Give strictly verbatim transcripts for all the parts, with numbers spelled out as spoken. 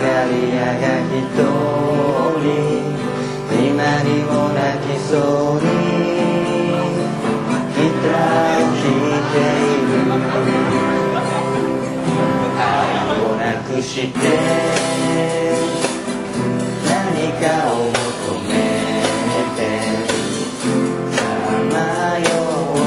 り屋が一人今にも泣きそうにギターを弾いている愛をなくして何かを求めてさまよ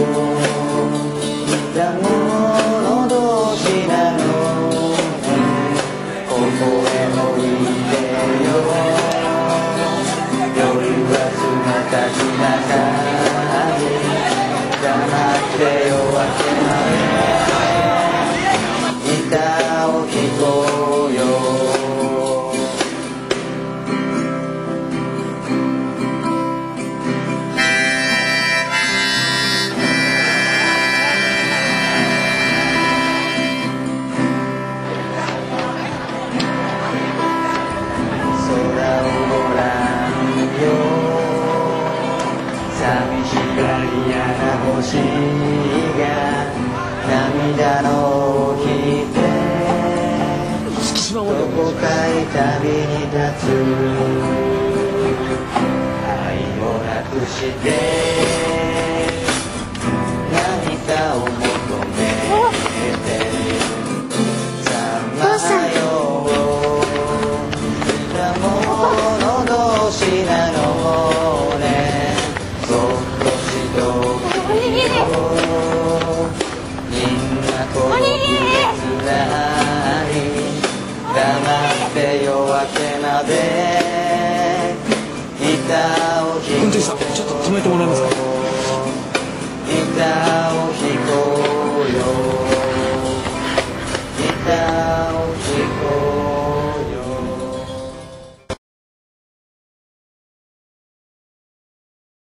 うだもの同士なのねここへおいでよ夜は冷たくなかり黙って夜明けまでギターを弾こうよ星が涙のを引いてどこかへ旅に立つ愛をなくして何かを求めてさまようだもの同士なのねそっとしとみんなこの季節なり黙って夜明けまでギターを弾く運転手さんちょっと止めてもらえますか。